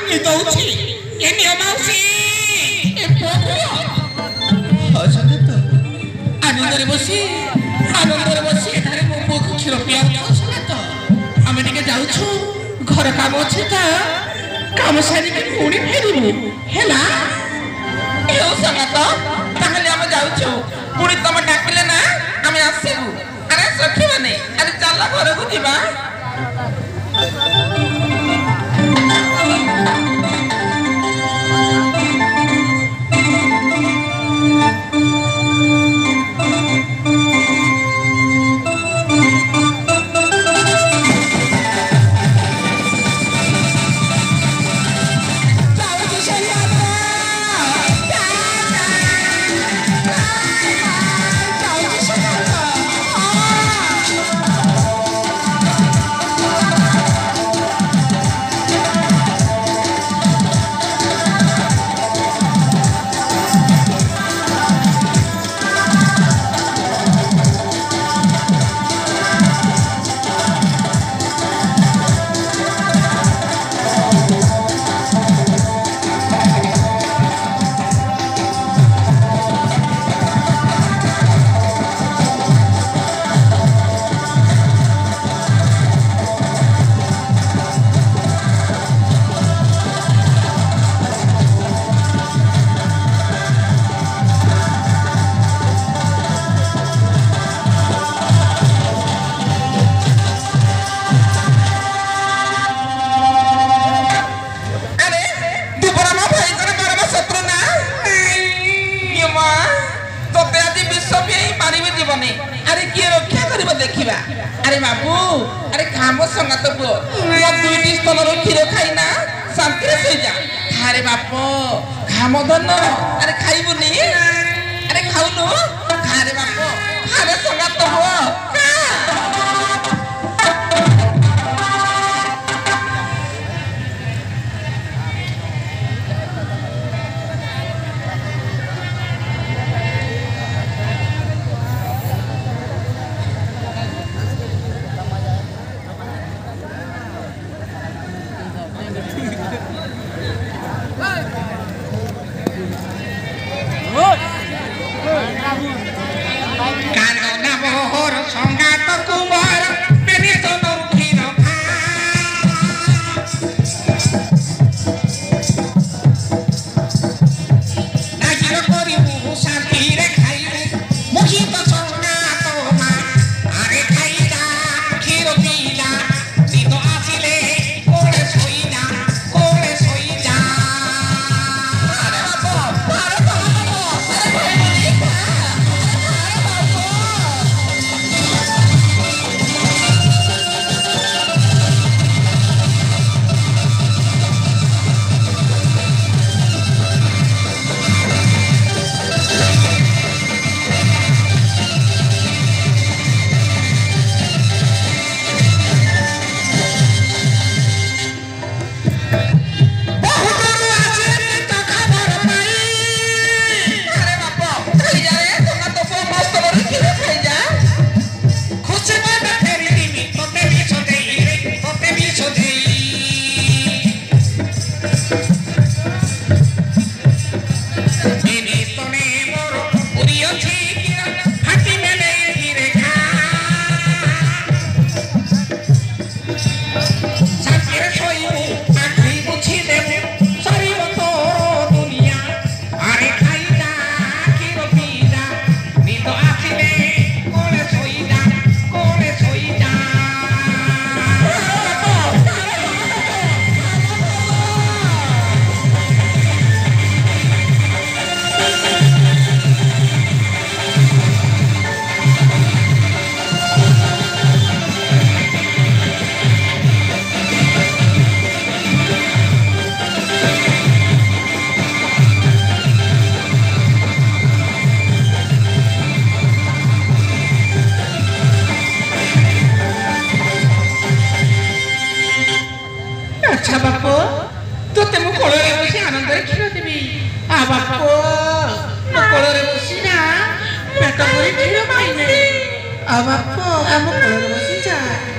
ଦଉଛି ଏ ନିଅ ମାଉସୀ ଏ ପୁଅ ଅଛନ୍ତି ତ ଆନନ୍ଦରେ ବସି ଏଠାରେ ମୋ ପୁଅକୁ କ୍ଷୀର ପିଆଉଥାଉ ସଙ୍ଗତ ଆମେ ଟିକେ ଯାଉଛୁ ଘର କାମ ଅଛି ତ କାମ ସାରିକି ପୁଣି ଫେରିବୁ ହେଲା ହେଉ ସଙ୍ଗତ ତାହେଲେ ଆମେ ଯାଉଛୁ ପୁଣି ତମେ ଡାକିଲେ ନା ଆମେ ଆସିବୁ ଆରେ ସଖିବାନି ଆରେ ଚାଲ ଘରକୁ ଯିବା अरे बाबू अरे खामो संगत पुओ मो दुईटी स्तनर क्षीर खाइना शांति से जा अरे बापो खामो धन अरे खाइबुनी अरे खाउनु अरे बापो अरे संगत हो अच्छा बापो तो ते मो कोळरे बसी आनंद क्षीर देबी आ बापो मो कोळरे बसी ना पेट भरी क्षीर पाइने आ बापो आ मो कोळरे बसी जा